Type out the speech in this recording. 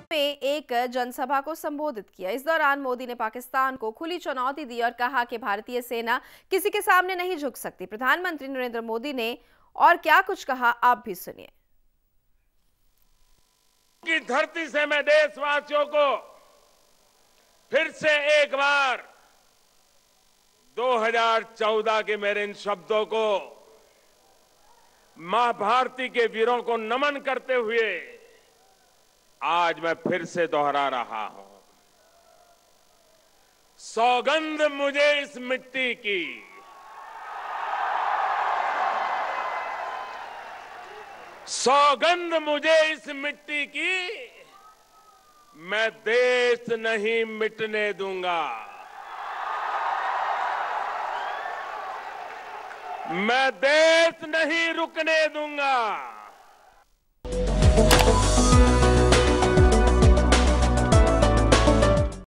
में एक जनसभा को संबोधित किया। इस दौरान मोदी ने पाकिस्तान को खुली चुनौती दी और कहा कि भारतीय सेना किसी के सामने नहीं झुक सकती। प्रधानमंत्री नरेंद्र मोदी ने और क्या कुछ कहा, आप भी सुनिए। की धरती से मैं देशवासियों को फिर से एक बार 2014 के मेरे इन शब्दों को मां भारती के वीरों को नमन करते हुए आज मैं फिर से दोहरा रहा हूं। सौगंध मुझे इस मिट्टी की, सौगंध मुझे इस मिट्टी की, मैं देश नहीं मिटने दूंगा। मैं देश नहीं रुकने दूंगा।